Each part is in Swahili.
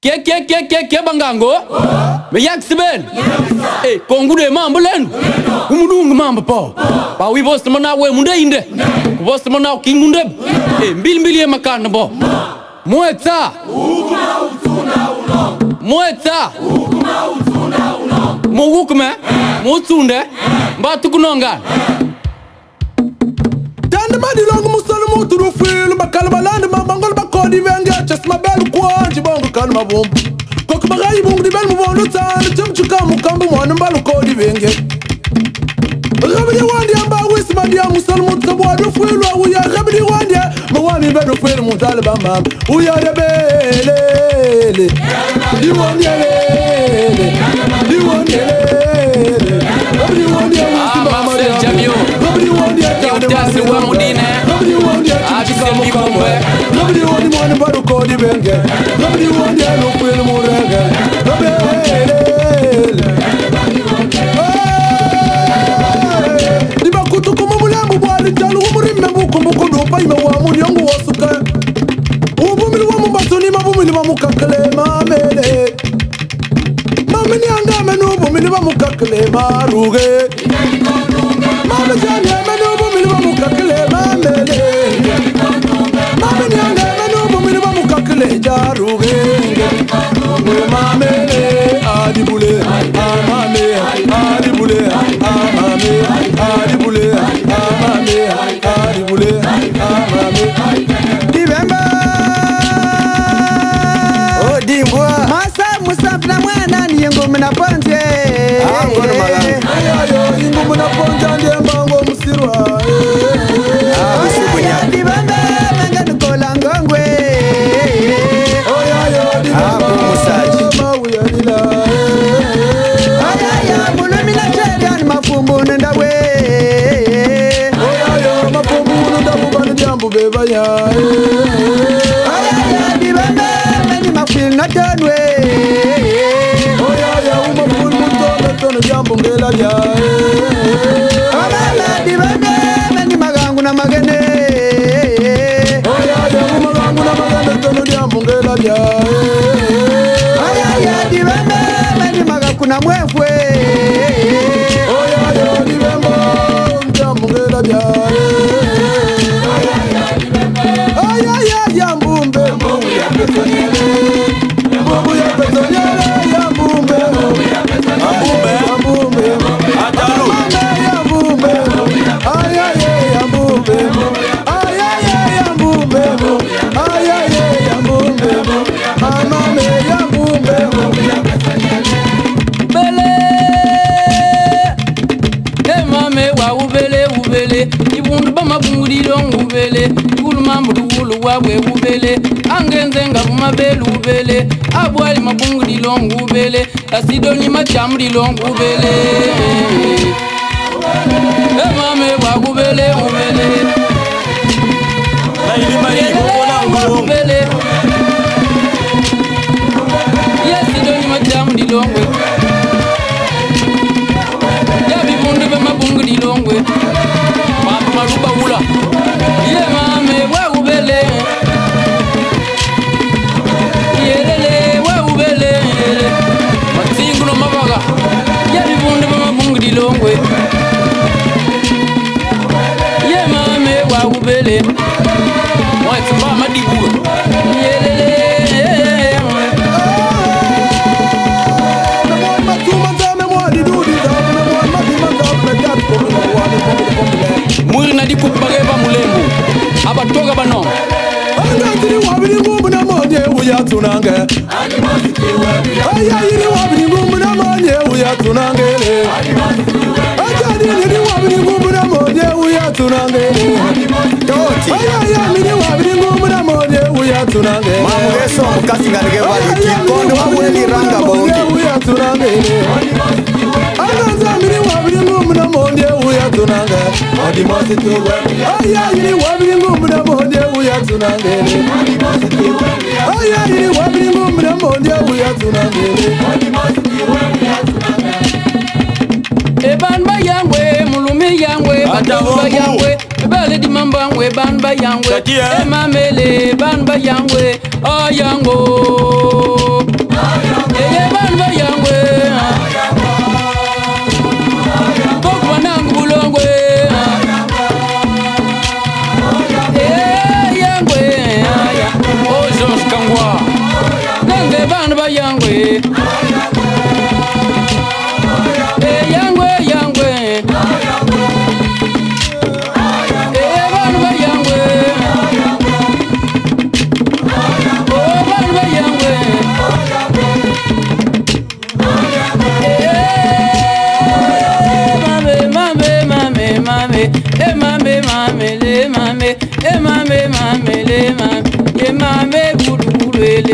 Ke bangango me yak siben eh kongu de mambo len umudungu mambo pa wi boss mana we munde inde boss mana king munde eh mbil makan bo moeta mo wukme mo tunde mbatu kunonga tande madi longu musalimu turu fil bakalba land mabangol bakodi venga chasma bel kwanji bongo kalma bombu kok bagai bungu di bel muvono tan chumchuka mukambu mwana mbalo kodi venga rabdi wandi amba wisma dia musalimu tabwa do fil wa ya rabdi wandi mawani bedo fil mutalba mam uya rebele di wandi lele di wandi lele rabdi wandi Marcel Jamio Udasi wa mudine Abise mbibombe Nobody want the money but kodi benge Nobody want the no feel more rega Diba kutuko mubulambu bwali jalu umurime mukumbuko dopa ime wa munyangu wasuka Ubumili wa mumbatuni mabumili wa mukakale mamele Mamini angame nubumili wa mukakale maruge Mama jani menu minu mukakle mamele Mama nyanga menu minu mukakle jaruge Mamele adibule amame adibule amame adibule amame adibule amame Dibemba Oh dimbwa Masa musafna mwana ni ngoma na ponje Ngono maganga Ayo ingoma na ponje ndiye mbango musirwa Bisubunya Dibanda nanga nukola ngongwe Oya dibanda musaji mawuya lila Aya mulumina cherian mafumbu ndawe Oya mafumbu ndabubani jambu bebaya Aya dibanda meni mafil na donwe Oya umaful mutono tono jambu ngela ya Aya dibanda meni magangu na magene Oya umagangu na magana tono jambu ngela ya Aya dibanda meni magakuna mwefwe Oya dibembo jambu ngela ya Oya yambumbe Mbubu ya petonyele yambumbe Yambumbe Atalu yambumbe yambumbe yambumbe yambumbe amame yambumbe bele eh mame wa ubele ibundu bamabungudi long ubele ikulu mambu dulu wawe ubele angenze ngabuma belu ubele abwali mabungudi long ubele asidoni machamudi long ubele eh mame wa ubele Na ilima hii mbona ubele yesidoni machamudi longwe yabi bundu bamabungudi longwe maruba wula ye mame wa ubele yelele wa ubele matsingu no mabaga yabi bundu bamabungudi longwe ye mame wa ubele watsamba madibu yelele muri nadi kupage ba mulembu abatoga bano Angantiri wabiri ngumbu na monye uyatunange Ayayiri wabiri ngumbu na monye uyatunangele Ajadiri wabiri ngumbu na monye uyatunangele Toti Ayayiri wabiri ngumbu na monye uyatunangele Mamugeso mukasi nganige wali Kikondo wabuli ranga bongi uyatunangele Angantiri wabiri ngumbu na monye uyatunangele Odimosi tuwe Ayayiri wabiri ngumbu na monye uyatunangele Ayayiri wabiri ngumbu na monye uyatunangele ebanba yangwe mulumi yangwe batamba yangwe bale di mambangwe banba yangwe Katia. emamele banba yangwe ayango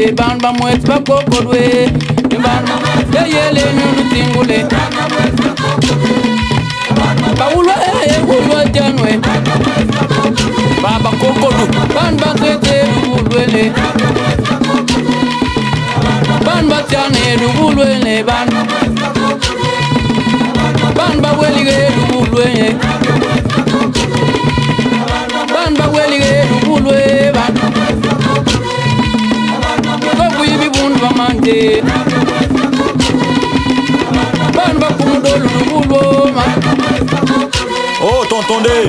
wele banba mwet ba kokodwe banba yele nunu tingule bawulwa ulwa janwe baba kokodu banba tete ulwele banba tiane ulwele banba welige ulwele banba welige ulwe ko yibi bundu bamante banba kumudolu ulwo ma Oh, t'entendez?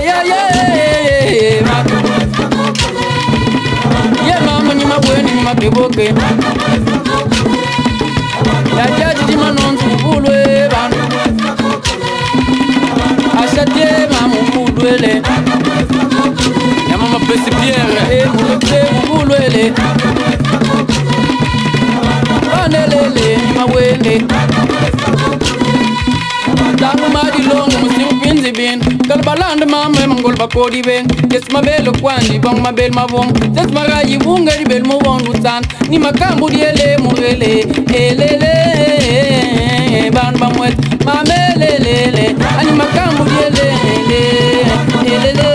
Yeah, mama, ni mabweni, ni makeboke. Ya jaji di manon tulwe ban. Ashate mama ulwele. Ya mama pesi pierre, ulwele. Banelele, ni mabweni. Tangu madi longu musimu pinzi bin Kalbalanda mama mangol bakodi ben Yes mabelo kwanji bang mabel mabong Yes magayi bunga di bel mubong lutan Ni makambu di ele murele Elele ban bamwet mamelelele Ani makambu di ele Elele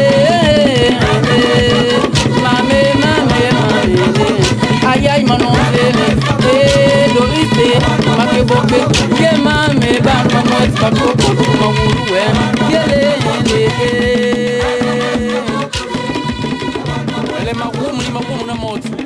Mame Ayay manonele Dorise makeboke Ye mame ban bamwet bakoko Mawuluwe Yele Ele magumu ni magumu na moto